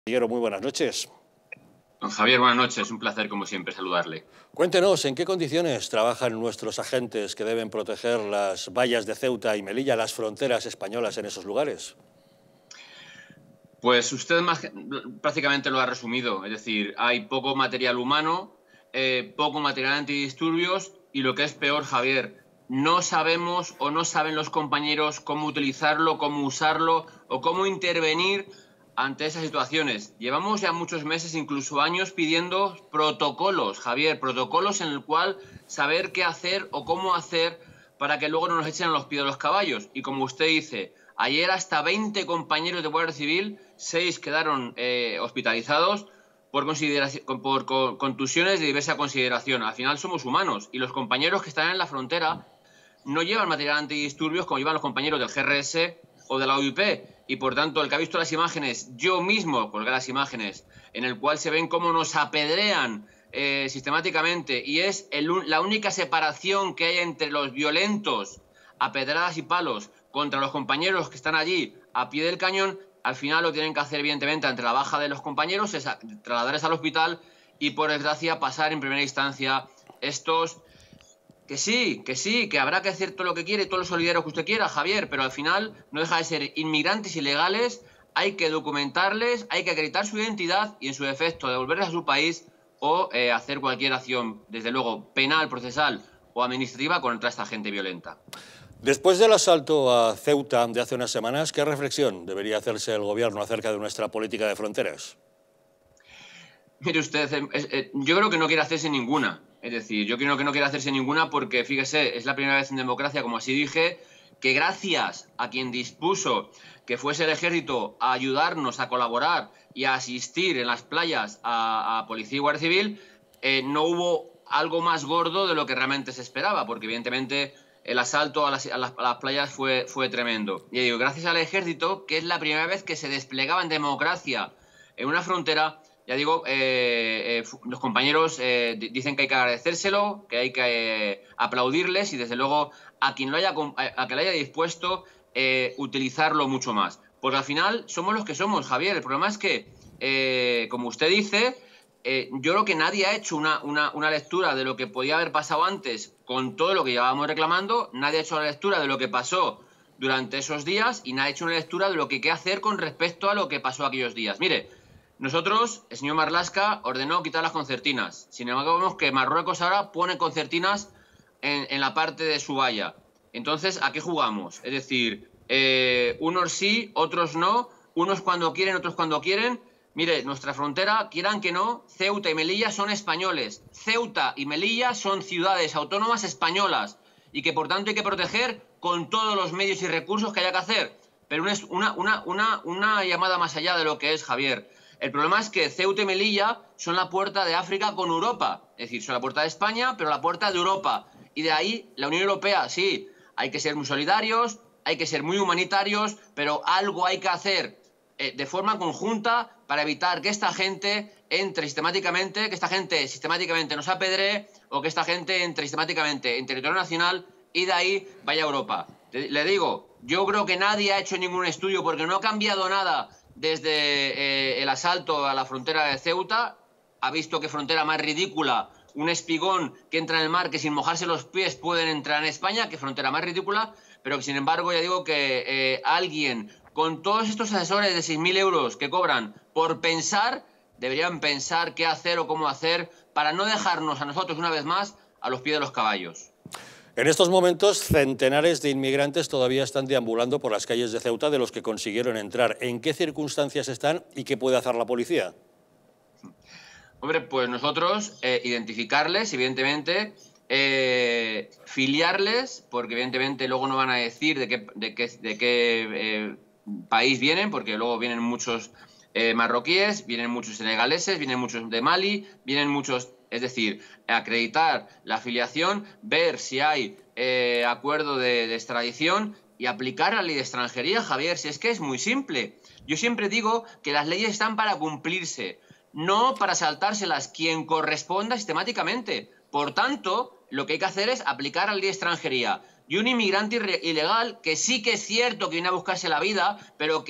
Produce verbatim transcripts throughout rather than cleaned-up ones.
Caballero, muy buenas noches. Don Javier, buenas noches. Un placer, como siempre, saludarle. Cuéntenos, ¿en qué condiciones trabajan nuestros agentes que deben proteger las vallas de Ceuta y Melilla, las fronteras españolas en esos lugares? Pues usted más, prácticamente lo ha resumido. Es decir, hay poco material humano, eh, poco material antidisturbios y lo que es peor, Javier, no sabemos o no saben los compañeros cómo utilizarlo, cómo usarlo o cómo intervenir ante esas situaciones. Llevamos ya muchos meses, incluso años, pidiendo protocolos, Javier, protocolos en el cual saber qué hacer o cómo hacer para que luego no nos echen a los pies de los caballos. Y como usted dice, ayer hasta veinte compañeros de Guardia Civil, seis quedaron eh, hospitalizados por, por contusiones de diversa consideración. Al final somos humanos y los compañeros que están en la frontera no llevan material antidisturbios como llevan los compañeros del G R S o de la O I P. Y por tanto, el que ha visto las imágenes, yo mismo colgué las imágenes, en el cual se ven cómo nos apedrean eh, sistemáticamente y es el, la única separación que hay entre los violentos a pedradas y palos contra los compañeros que están allí a pie del cañón. Al final lo tienen que hacer, evidentemente, ante la baja de los compañeros, es trasladarles al hospital y, por desgracia, pasar en primera instancia estos... Que sí, que sí, que habrá que hacer todo lo que quiere, todo lo solidario que usted quiera, Javier, pero al final no deja de ser inmigrantes ilegales, hay que documentarles, hay que acreditar su identidad y, en su defecto, devolverles a su país o eh, hacer cualquier acción, desde luego, penal, procesal o administrativa contra esta gente violenta. Después del asalto a Ceuta de hace unas semanas, ¿qué reflexión debería hacerse el Gobierno acerca de nuestra política de fronteras? Mire usted, eh, eh, yo creo que no quiere hacerse ninguna. Es decir, yo creo que no quiere hacerse ninguna porque, fíjese, es la primera vez en democracia, como así dije, que gracias a quien dispuso que fuese el ejército a ayudarnos, a colaborar y a asistir en las playas a, a Policía y Guardia Civil, eh, no hubo algo más gordo de lo que realmente se esperaba, porque evidentemente el asalto a las, a las, a las playas fue, fue tremendo. Y digo, gracias al ejército, que es la primera vez que se desplegaba en democracia en una frontera. Ya digo, eh, eh, los compañeros eh, dicen que hay que agradecérselo, que hay que eh, aplaudirles y, desde luego, a quien lo haya, a, a que lo haya dispuesto, eh, utilizarlo mucho más. Porque al final somos los que somos, Javier. El problema es que, eh, como usted dice, eh, yo creo que nadie ha hecho una, una, una lectura de lo que podía haber pasado antes con todo lo que llevábamos reclamando. Nadie ha hecho la lectura de lo que pasó durante esos días y nadie ha hecho una lectura de lo que hay que hacer con respecto a lo que pasó aquellos días. Mire, nosotros, el señor Marlaska ordenó quitar las concertinas. Sin embargo, vemos que Marruecos ahora pone concertinas en, en la parte de su valla. Entonces, ¿a qué jugamos? Es decir, eh, unos sí, otros no, unos cuando quieren, otros cuando quieren. Mire, nuestra frontera, quieran que no, Ceuta y Melilla son españoles. Ceuta y Melilla son ciudades autónomas españolas y que, por tanto, hay que proteger con todos los medios y recursos que haya que hacer. Pero es una, una, una, una llamada más allá de lo que es, Javier. El problema es que Ceuta y Melilla son la puerta de África con Europa. Es decir, son la puerta de España, pero la puerta de Europa. Y de ahí la Unión Europea, sí, hay que ser muy solidarios, hay que ser muy humanitarios, pero algo hay que hacer eh, de forma conjunta para evitar que esta gente entre sistemáticamente, que esta gente sistemáticamente nos apedree o que esta gente entre sistemáticamente en territorio nacional y de ahí vaya a Europa. Le digo, yo creo que nadie ha hecho ningún estudio porque no ha cambiado nada desde eh, el asalto a la frontera de Ceuta. Ha visto qué frontera más ridícula, un espigón que entra en el mar que sin mojarse los pies pueden entrar en España, qué frontera más ridícula, pero que sin embargo ya digo que eh, alguien con todos estos asesores de seis mil euros que cobran por pensar, deberían pensar qué hacer o cómo hacer para no dejarnos a nosotros una vez más a los pies de los caballos. En estos momentos, centenares de inmigrantes todavía están deambulando por las calles de Ceuta de los que consiguieron entrar. ¿En qué circunstancias están y qué puede hacer la policía? Hombre, pues nosotros eh, identificarles, evidentemente, eh, filiarles, porque evidentemente luego no van a decir de qué, de qué, de qué eh, país vienen, porque luego vienen muchos eh, marroquíes, vienen muchos senegaleses, vienen muchos de Mali, vienen muchos... Es decir, acreditar la afiliación, ver si hay eh, acuerdo de, de extradición y aplicar la ley de extranjería, Javier. Si es que es muy simple. Yo siempre digo que las leyes están para cumplirse, no para saltárselas quien corresponda sistemáticamente. Por tanto, lo que hay que hacer es aplicar la ley de extranjería. Y un inmigrante ilegal, que sí que es cierto que viene a buscarse la vida, pero que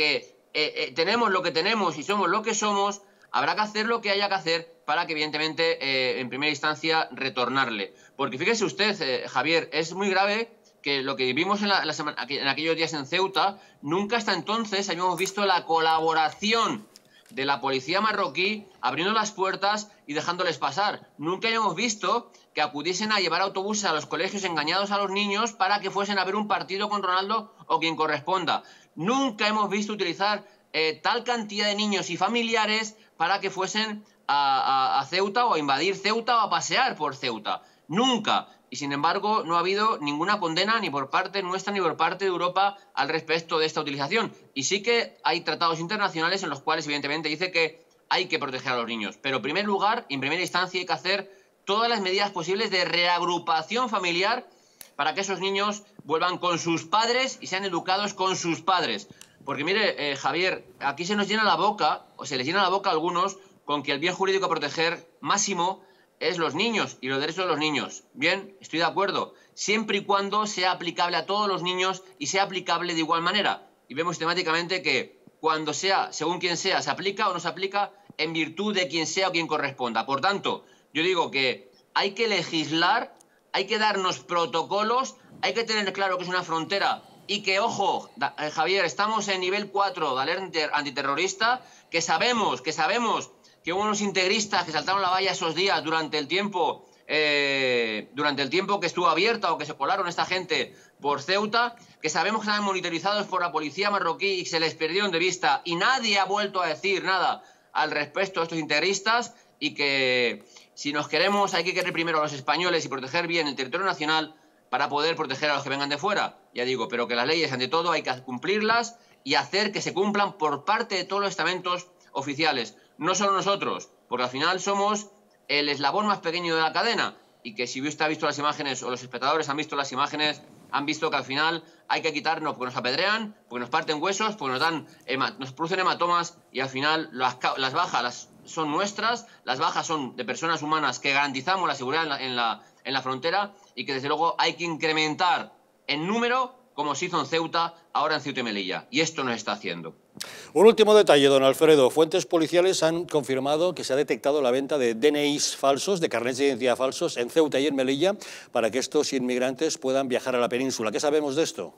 eh, eh, tenemos lo que tenemos y somos lo que somos, habrá que hacer lo que haya que hacer para que, evidentemente, eh, en primera instancia, retornarle. Porque fíjese usted, eh, Javier, es muy grave que lo que vivimos en, la, la semana, en aquellos días en Ceuta, nunca hasta entonces habíamos visto la colaboración de la policía marroquí abriendo las puertas y dejándoles pasar. Nunca habíamos visto que acudiesen a llevar autobuses a los colegios engañados a los niños para que fuesen a ver un partido con Ronaldo o quien corresponda. Nunca hemos visto utilizar eh, tal cantidad de niños y familiares para que fuesen a, a, a Ceuta o a invadir Ceuta o a pasear por Ceuta. Nunca. Y sin embargo no ha habido ninguna condena ni por parte nuestra ni por parte de Europa al respecto de esta utilización. Y sí que hay tratados internacionales en los cuales evidentemente dice que hay que proteger a los niños. Pero en primer lugar, en primera instancia, hay que hacer todas las medidas posibles de reagrupación familiar para que esos niños vuelvan con sus padres y sean educados con sus padres. Porque mire, eh, Javier, aquí se nos llena la boca, o se les llena la boca a algunos, con que el bien jurídico a proteger máximo es los niños y los derechos de los niños. Bien, estoy de acuerdo, siempre y cuando sea aplicable a todos los niños y sea aplicable de igual manera. Y vemos sistemáticamente que cuando sea, según quien sea, se aplica o no se aplica en virtud de quien sea o quien corresponda. Por tanto, yo digo que hay que legislar, hay que darnos protocolos, hay que tener claro que es una frontera y que, ojo, Javier, estamos en nivel cuatro de alerta antiterrorista, que sabemos, que sabemos... que hubo unos integristas que saltaron la valla esos días durante el tiempo eh, durante el tiempo que estuvo abierta o que se colaron esta gente por Ceuta, que sabemos que estaban monitorizados por la policía marroquí y se les perdieron de vista y nadie ha vuelto a decir nada al respecto de estos integristas y que si nos queremos hay que querer primero a los españoles y proteger bien el territorio nacional para poder proteger a los que vengan de fuera. Ya digo, pero que las leyes ante todo hay que cumplirlas y hacer que se cumplan por parte de todos los estamentos oficiales. No solo nosotros, porque al final somos el eslabón más pequeño de la cadena y que si usted ha visto las imágenes o los espectadores han visto las imágenes, han visto que al final hay que quitarnos porque nos apedrean, porque nos parten huesos, porque nos dan nos producen hematomas y al final las, las bajas las, son nuestras, las bajas son de personas humanas que garantizamos la seguridad en la, en, la, en la frontera y que desde luego hay que incrementar en número como se hizo en Ceuta, ahora en Ceuta y Melilla. Y esto no se está haciendo. Un último detalle, don Alfredo. Fuentes policiales han confirmado que se ha detectado la venta de D N Is falsos, de carnets de identidad falsos, en Ceuta y en Melilla, para que estos inmigrantes puedan viajar a la península. ¿Qué sabemos de esto?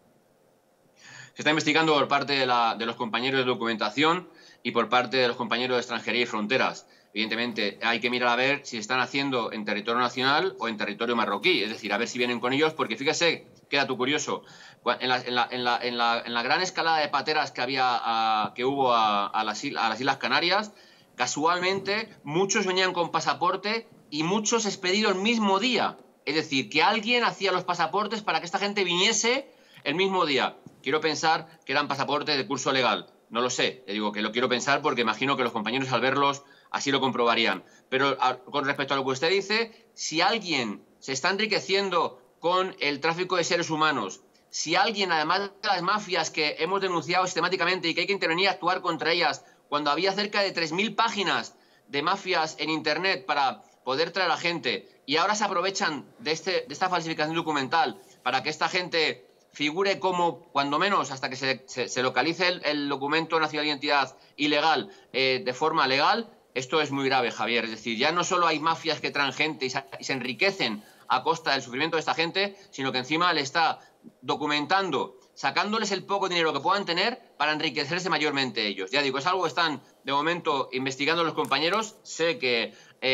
Se está investigando por parte de, la, de los compañeros de documentación y por parte de los compañeros de extranjería y fronteras. Evidentemente, hay que mirar a ver si están haciendo en territorio nacional o en territorio marroquí, es decir, a ver si vienen con ellos, porque fíjese, queda tú curioso, en la, en la, en la, en la, en la gran escalada de pateras que, había, a, que hubo a, a, las, a las Islas Canarias, casualmente muchos venían con pasaporte y muchos expedidos el mismo día. Es decir, que alguien hacía los pasaportes para que esta gente viniese el mismo día. Quiero pensar que eran pasaportes de curso legal. No lo sé, le digo que lo quiero pensar porque imagino que los compañeros al verlos así lo comprobarían. Pero a, con respecto a lo que usted dice, si alguien se está enriqueciendo con el tráfico de seres humanos, si alguien, además de las mafias que hemos denunciado sistemáticamente y que hay que intervenir y actuar contra ellas, cuando había cerca de tres mil páginas de mafias en Internet para poder traer a gente y ahora se aprovechan de, este, de esta falsificación documental para que esta gente figure como, cuando menos, hasta que se, se, se localice el, el documento nacional de identidad ilegal eh, de forma legal, esto es muy grave, Javier. Es decir, ya no solo hay mafias que traen gente y se, y se enriquecen a costa del sufrimiento de esta gente, sino que encima le está documentando, sacándoles el poco dinero que puedan tener para enriquecerse mayormente ellos. Ya digo, es algo que están de momento investigando los compañeros. Sé que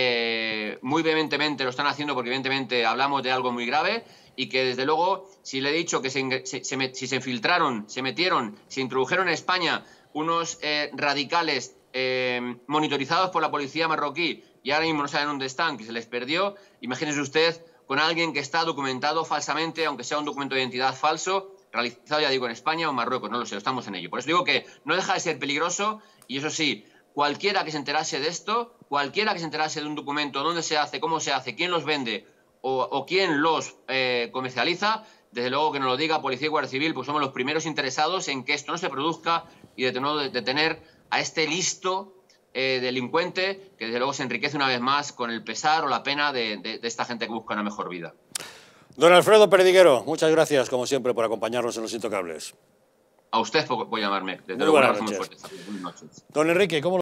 eh, muy vehementemente lo están haciendo porque evidentemente hablamos de algo muy grave y que desde luego, si le he dicho que se, se, se, si se infiltraron, se metieron, se introdujeron en España unos eh, radicales eh, monitorizados por la policía marroquí y ahora mismo no saben dónde están, que se les perdió, imagínese usted con alguien que está documentado falsamente, aunque sea un documento de identidad falso, realizado, ya digo, en España o en Marruecos, no lo sé, estamos en ello. Por eso digo que no deja de ser peligroso y eso sí, cualquiera que se enterase de esto, cualquiera que se enterase de un documento, dónde se hace, cómo se hace, quién los vende o, o quién los eh, comercializa, desde luego que nos lo diga Policía y Guardia Civil, pues somos los primeros interesados en que esto no se produzca y de no detener a este listo Eh, delincuente que desde luego se enriquece una vez más con el pesar o la pena de, de, de esta gente que busca una mejor vida. Don Alfredo Perdiguero, muchas gracias como siempre por acompañarnos en Los Intocables. A usted por, por llamarme. Desde Muy luego, un buenas abrazo muy noches. fuerte. Buenas noches. Don Enrique, ¿cómo